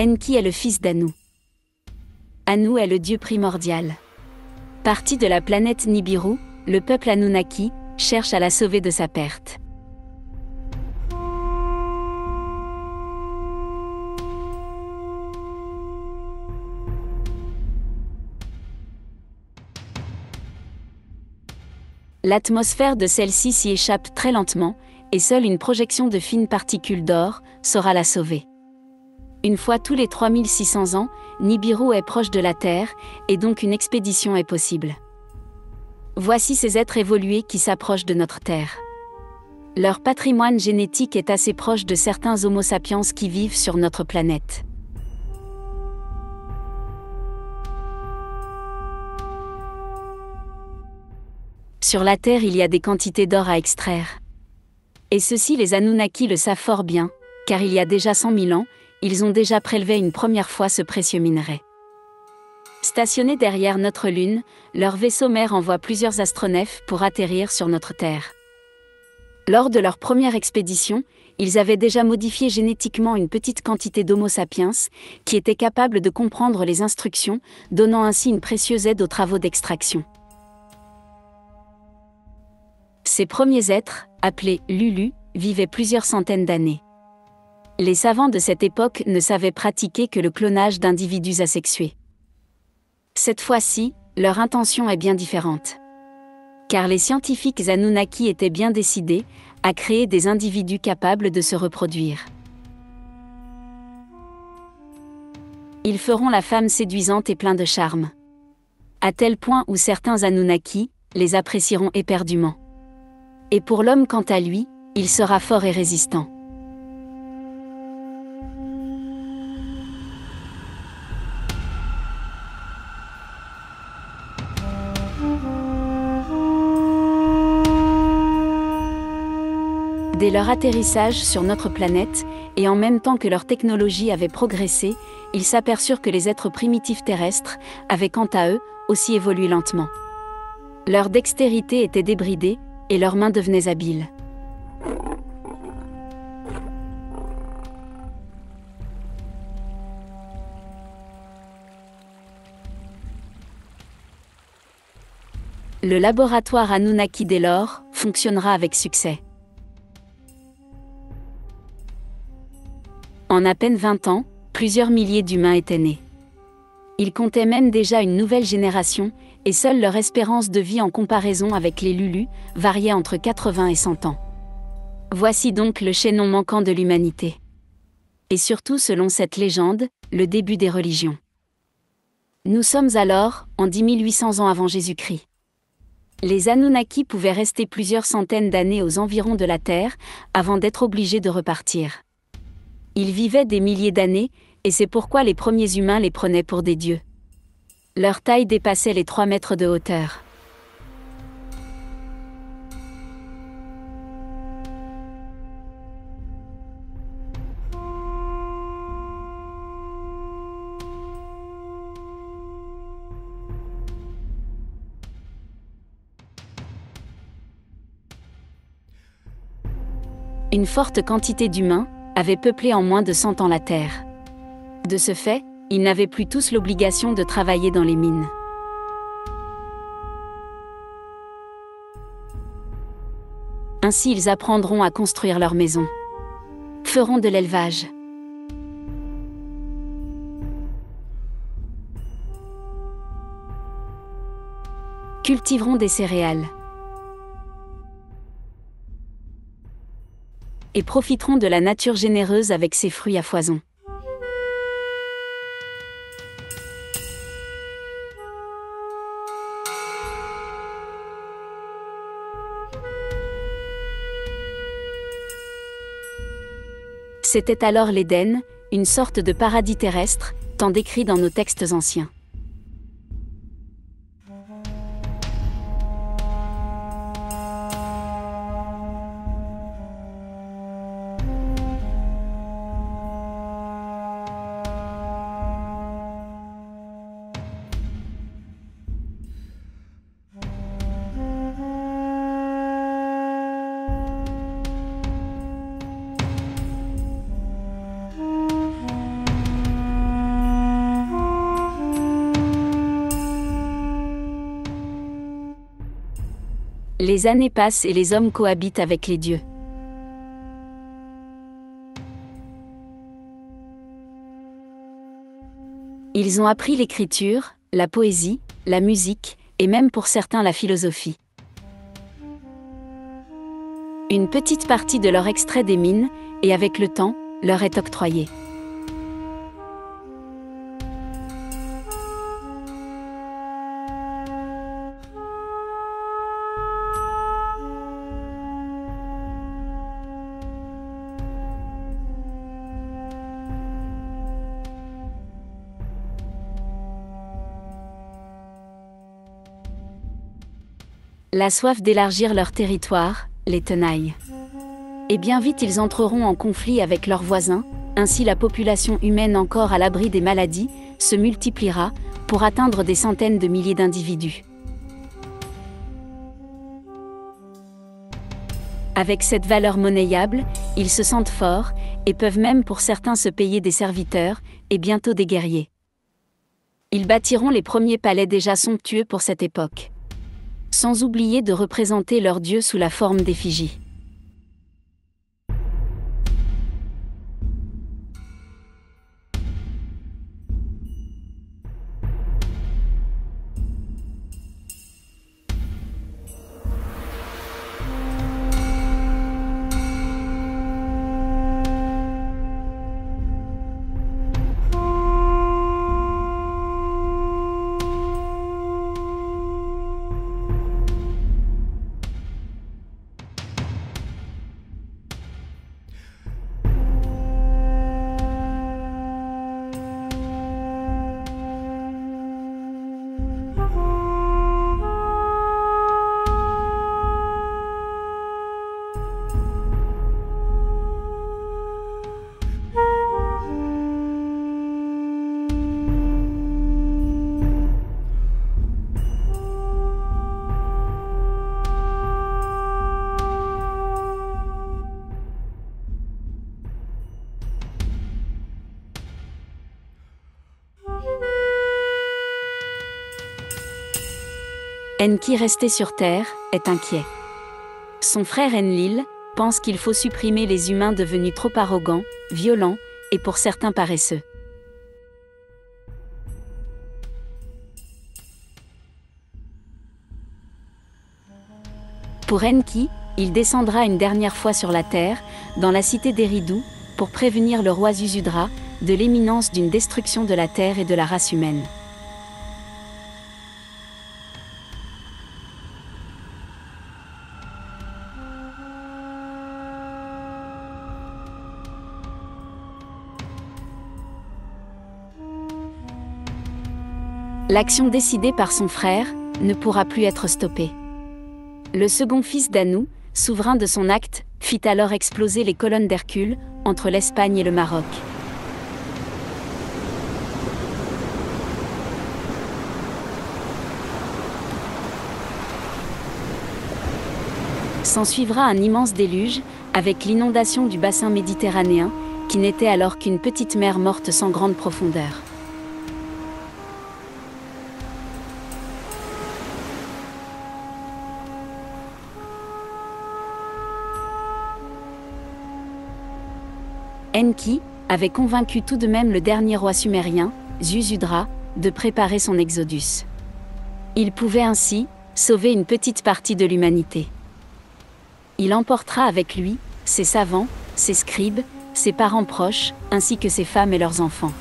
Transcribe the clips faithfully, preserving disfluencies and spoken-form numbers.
Enki est le fils d'Anu. Anu est le dieu primordial. Parti de la planète Nibiru, le peuple Anunnaki cherche à la sauver de sa perte. L'atmosphère de celle-ci s'y échappe très lentement, et seule une projection de fines particules d'or saura la sauver. Une fois tous les trois mille six cents ans, Nibiru est proche de la Terre, et donc une expédition est possible. Voici ces êtres évolués qui s'approchent de notre Terre. Leur patrimoine génétique est assez proche de certains Homo sapiens qui vivent sur notre planète. Sur la Terre, il y a des quantités d'or à extraire. Et ceci, les Anunnaki le savent fort bien, car il y a déjà cent mille ans, ils ont déjà prélevé une première fois ce précieux minerai. Stationnés derrière notre Lune, leur vaisseau mère envoie plusieurs astronefs pour atterrir sur notre Terre. Lors de leur première expédition, ils avaient déjà modifié génétiquement une petite quantité d'Homo sapiens, qui était capable de comprendre les instructions, donnant ainsi une précieuse aide aux travaux d'extraction. Ces premiers êtres, appelés Lulu, vivaient plusieurs centaines d'années. Les savants de cette époque ne savaient pratiquer que le clonage d'individus asexués. Cette fois-ci, leur intention est bien différente. Car les scientifiques Anunnaki étaient bien décidés à créer des individus capables de se reproduire. Ils feront la femme séduisante et plein de charme. À tel point où certains Anunnaki les apprécieront éperdument. Et pour l'homme quant à lui, il sera fort et résistant. Dès leur atterrissage sur notre planète, et en même temps que leur technologie avait progressé, ils s'aperçurent que les êtres primitifs terrestres avaient quant à eux aussi évolué lentement. Leur dextérité était débridée, et leurs mains devenaient habiles. Le laboratoire Anunnaki dès lors fonctionnera avec succès. En à peine vingt ans, plusieurs milliers d'humains étaient nés. Ils comptaient même déjà une nouvelle génération, et seule leur espérance de vie en comparaison avec les Lulu variait entre quatre-vingts et cent ans. Voici donc le chaînon manquant de l'humanité. Et surtout, selon cette légende, le début des religions. Nous sommes alors en dix mille huit cents ans avant Jésus-Christ. Les Anunnaki pouvaient rester plusieurs centaines d'années aux environs de la Terre avant d'être obligés de repartir. Ils vivaient des milliers d'années, et c'est pourquoi les premiers humains les prenaient pour des dieux. Leur taille dépassait les trois mètres de hauteur. Une forte quantité d'humains avait peuplé en moins de cent ans la Terre. De ce fait, ils n'avaient plus tous l'obligation de travailler dans les mines. Ainsi ils apprendront à construire leur maison, feront de l'élevage, cultiveront des céréales et profiteront de la nature généreuse avec ses fruits à foison. C'était alors l'Éden, une sorte de paradis terrestre, tant décrit dans nos textes anciens. Les années passent et les hommes cohabitent avec les dieux. Ils ont appris l'écriture, la poésie, la musique, et même pour certains la philosophie. Une petite partie de leur extrait des mines, et avec le temps, leur est octroyée. La soif d'élargir leur territoire les tenaille. Et bien vite ils entreront en conflit avec leurs voisins, ainsi la population humaine encore à l'abri des maladies se multipliera pour atteindre des centaines de milliers d'individus. Avec cette valeur monnayable, ils se sentent forts et peuvent même pour certains se payer des serviteurs et bientôt des guerriers. Ils bâtiront les premiers palais déjà somptueux pour cette époque. Sans oublier de représenter leur dieu sous la forme d'effigie. Enki resté sur Terre, est inquiet. Son frère Enlil pense qu'il faut supprimer les humains devenus trop arrogants, violents, et pour certains paresseux. Pour Enki, il descendra une dernière fois sur la Terre, dans la cité d'Eridu, pour prévenir le roi Zuzudra de l'imminence d'une destruction de la Terre et de la race humaine. L'action décidée par son frère ne pourra plus être stoppée. Le second fils d'Anu, souverain de son acte, fit alors exploser les colonnes d'Hercule, entre l'Espagne et le Maroc. S'ensuivra un immense déluge, avec l'inondation du bassin méditerranéen, qui n'était alors qu'une petite mer morte sans grande profondeur. Enki avait convaincu tout de même le dernier roi sumérien, Zuzudra, de préparer son exodus. Il pouvait ainsi sauver une petite partie de l'humanité. Il emportera avec lui ses savants, ses scribes, ses parents proches, ainsi que ses femmes et leurs enfants.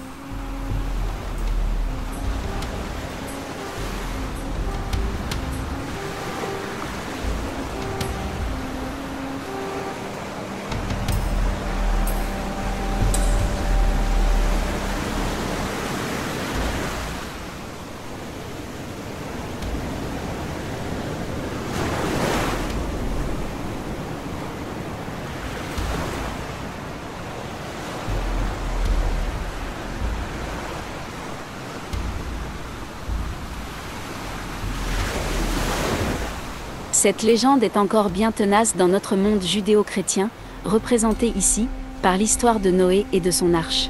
Cette légende est encore bien tenace dans notre monde judéo-chrétien, représenté ici par l'histoire de Noé et de son arche.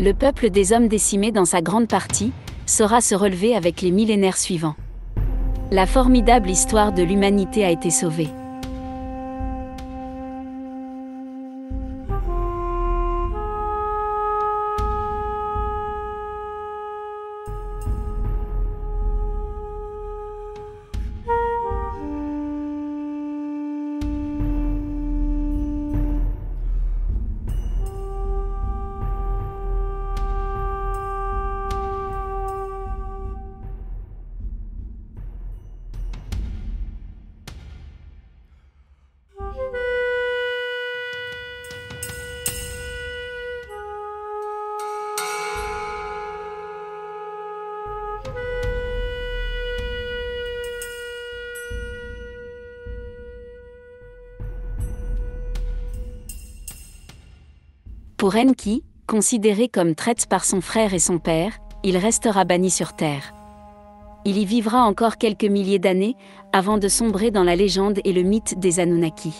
Le peuple des hommes décimé dans sa grande partie saura se relever avec les millénaires suivants. La formidable histoire de l'humanité a été sauvée. Pour Enki, considéré comme traître par son frère et son père, il restera banni sur Terre. Il y vivra encore quelques milliers d'années, avant de sombrer dans la légende et le mythe des Anunnaki.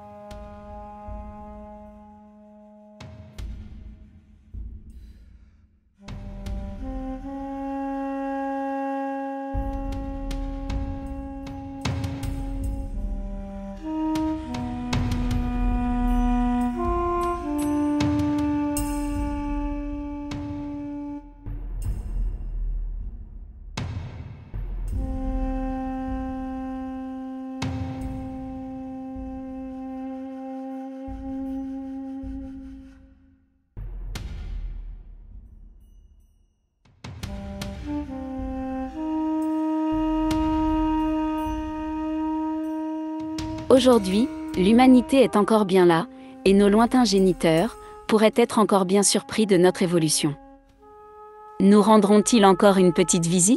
Aujourd'hui, l'humanité est encore bien là, et nos lointains géniteurs pourraient être encore bien surpris de notre évolution. Nous rendront-ils encore une petite visite ?